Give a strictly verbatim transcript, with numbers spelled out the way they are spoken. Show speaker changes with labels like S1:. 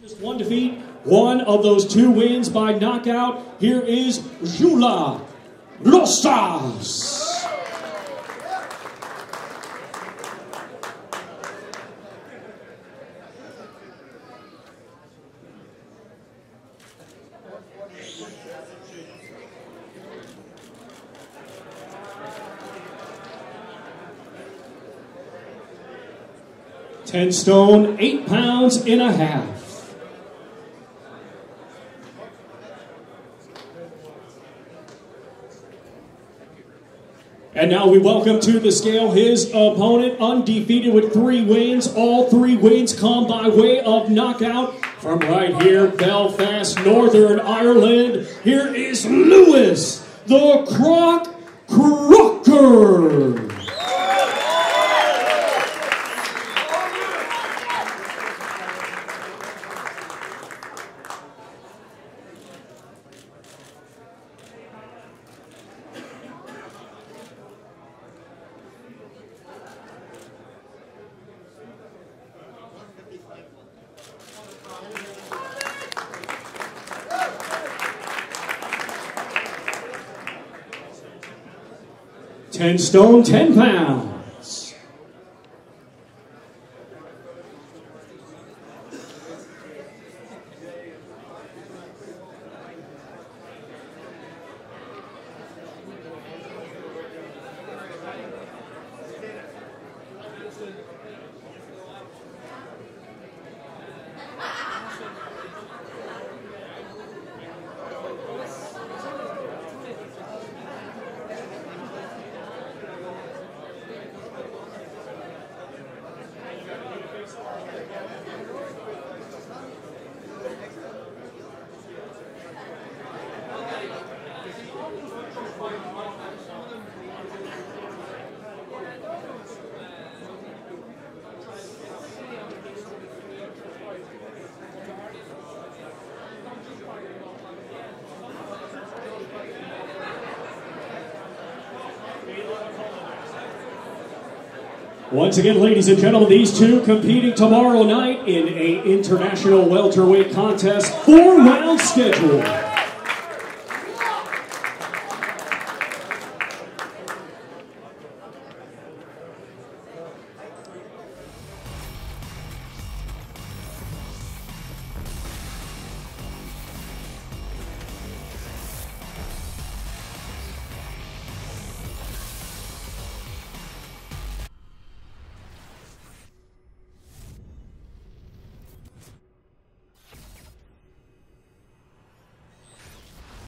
S1: Just one defeat, one of those two wins by knockout. Here is Jula Rosas. Ten stone, eight pounds and a half. And now we welcome to the scale his opponent, undefeated with three wins. All three wins come by way of knockout from right here, Belfast, Northern Ireland. Here is Lewis, the Croc Crocker. Ten stone, ten pounds. Once again, ladies and gentlemen, these two competing tomorrow night in an international welterweight contest, four-round schedule.